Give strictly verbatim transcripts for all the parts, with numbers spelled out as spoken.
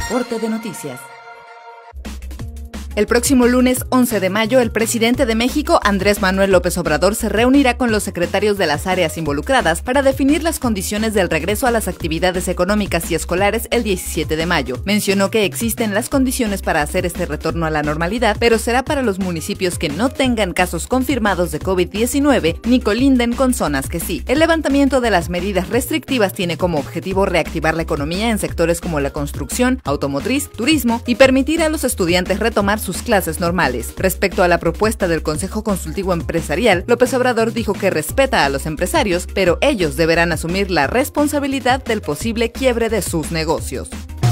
Reporte de noticias. El próximo lunes once de mayo, el presidente de México, Andrés Manuel López Obrador, se reunirá con los secretarios de las áreas involucradas para definir las condiciones del regreso a las actividades económicas y escolares el diecisiete de mayo. Mencionó que existen las condiciones para hacer este retorno a la normalidad, pero será para los municipios que no tengan casos confirmados de COVID diecinueve ni colinden con zonas que sí. El levantamiento de las medidas restrictivas tiene como objetivo reactivar la economía en sectores como la construcción, automotriz, turismo y permitir a los estudiantes retomar sus clases normales. Respecto a la propuesta del Consejo Consultivo Empresarial, López Obrador dijo que respeta a los empresarios, pero ellos deberán asumir la responsabilidad del posible quiebre de sus negocios.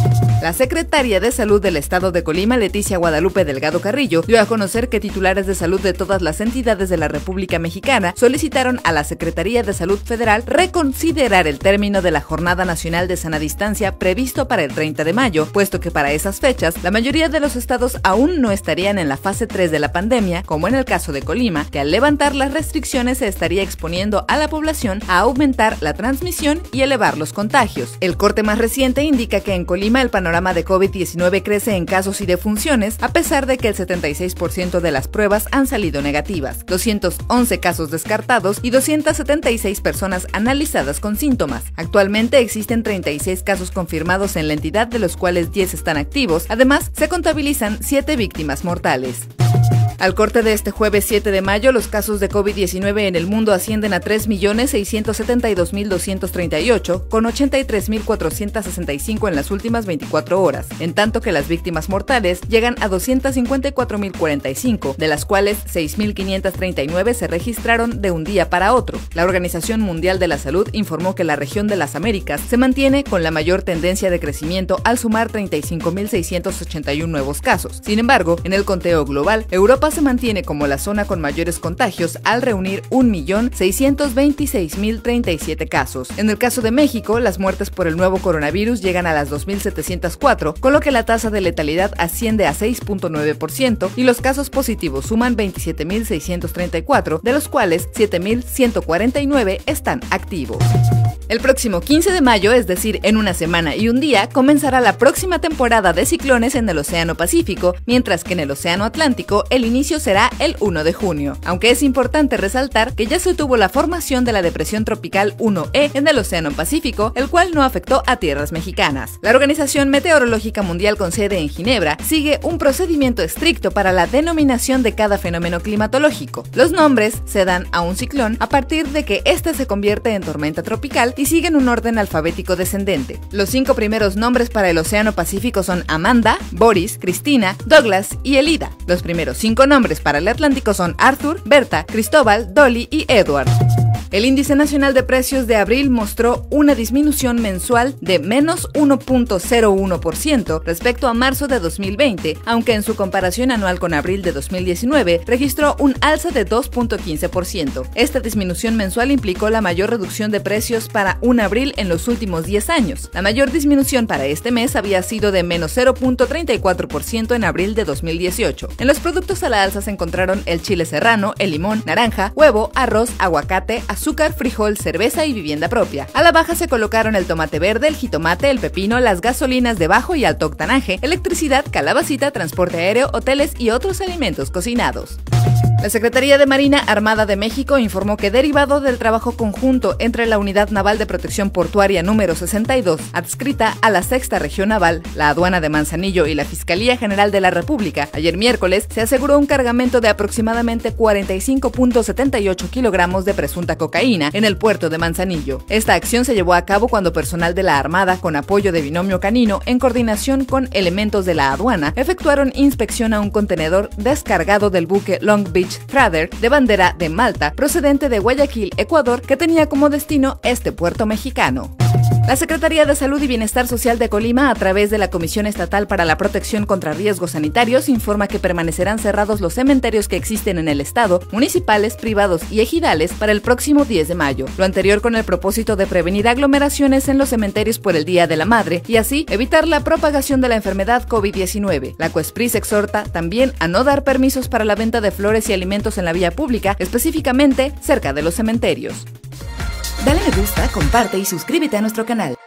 La secretaria de Salud del Estado de Colima, Leticia Guadalupe Delgado Carrillo, dio a conocer que titulares de salud de todas las entidades de la República Mexicana solicitaron a la Secretaría de Salud Federal reconsiderar el término de la Jornada Nacional de Sana Distancia previsto para el treinta de mayo, puesto que para esas fechas la mayoría de los estados aún no estarían en la fase tres de la pandemia, como en el caso de Colima, que al levantar las restricciones se estaría exponiendo a la población a aumentar la transmisión y elevar los contagios. El corte más reciente indica que en Colima el panorama de COVID diecinueve crece en casos y defunciones, a pesar de que el setenta y seis por ciento de las pruebas han salido negativas, doscientos once casos descartados y doscientas setenta y seis personas analizadas con síntomas. Actualmente existen treinta y seis casos confirmados en la entidad, de los cuales diez están activos. Además, se contabilizan siete víctimas mortales. Al corte de este jueves siete de mayo, los casos de COVID diecinueve en el mundo ascienden a tres millones seiscientos setenta y dos mil doscientos treinta y ocho, con ochenta y tres mil cuatrocientos sesenta y cinco en las últimas veinticuatro horas, en tanto que las víctimas mortales llegan a doscientos cincuenta y cuatro mil cuarenta y cinco, de las cuales seis mil quinientos treinta y nueve se registraron de un día para otro. La Organización Mundial de la Salud informó que la región de las Américas se mantiene con la mayor tendencia de crecimiento al sumar treinta y cinco mil seiscientos ochenta y uno nuevos casos. Sin embargo, en el conteo global, Europa se mantiene como la zona con mayores contagios al reunir un millón seiscientos veintiséis mil treinta y siete casos. En el caso de México, las muertes por el nuevo coronavirus llegan a las dos mil setecientos cuatro, con lo que la tasa de letalidad asciende a seis punto nueve por ciento y los casos positivos suman veintisiete mil seiscientos treinta y cuatro, de los cuales siete mil ciento cuarenta y nueve están activos. El próximo quince de mayo, es decir, en una semana y un día, comenzará la próxima temporada de ciclones en el Océano Pacífico, mientras que en el Océano Atlántico el inicio será el uno de junio. Aunque es importante resaltar que ya se tuvo la formación de la depresión tropical uno E en el Océano Pacífico, el cual no afectó a tierras mexicanas. La Organización Meteorológica Mundial, con sede en Ginebra, sigue un procedimiento estricto para la denominación de cada fenómeno climatológico. Los nombres se dan a un ciclón a partir de que éste se convierte en tormenta tropical y siguen un orden alfabético descendente. Los cinco primeros nombres para el Océano Pacífico son Amanda, Boris, Cristina, Douglas y Elida. Los primeros cinco nombres para el Atlántico son Arthur, Berta, Cristóbal, Dolly y Edward. El índice nacional de precios de abril mostró una disminución mensual de menos uno punto cero uno por ciento respecto a marzo de dos mil veinte, aunque en su comparación anual con abril de dos mil diecinueve registró un alza de dos punto quince por ciento. Esta disminución mensual implicó la mayor reducción de precios para un abril en los últimos diez años. La mayor disminución para este mes había sido de menos cero punto treinta y cuatro por ciento en abril de dos mil dieciocho. En los productos a la alza se encontraron el chile serrano, el limón, naranja, huevo, arroz, aguacate, azúcar, azúcar, frijol, cerveza y vivienda propia. A la baja se colocaron el tomate verde, el jitomate, el pepino, las gasolinas de bajo y alto octanaje, electricidad, calabacita, transporte aéreo, hoteles y otros alimentos cocinados. La Secretaría de Marina Armada de México informó que, derivado del trabajo conjunto entre la Unidad Naval de Protección Portuaria número sesenta y dos, adscrita a la Sexta Región Naval, la Aduana de Manzanillo y la Fiscalía General de la República, ayer miércoles se aseguró un cargamento de aproximadamente cuarenta y cinco punto setenta y ocho kilogramos de presunta cocaína en el puerto de Manzanillo. Esta acción se llevó a cabo cuando personal de la Armada, con apoyo de Binomio Canino, en coordinación con elementos de la aduana, efectuaron inspección a un contenedor descargado del buque Long Beach Trader de bandera de Malta, procedente de Guayaquil, Ecuador, que tenía como destino este puerto mexicano. La Secretaría de Salud y Bienestar Social de Colima, a través de la Comisión Estatal para la Protección contra Riesgos Sanitarios, informa que permanecerán cerrados los cementerios que existen en el estado, municipales, privados y ejidales, para el próximo diez de mayo. Lo anterior con el propósito de prevenir aglomeraciones en los cementerios por el Día de la Madre y así evitar la propagación de la enfermedad COVID diecinueve. La COESPRIS exhorta también a no dar permisos para la venta de flores y alimentos en la vía pública, específicamente cerca de los cementerios. Dale me gusta, comparte y suscríbete a nuestro canal.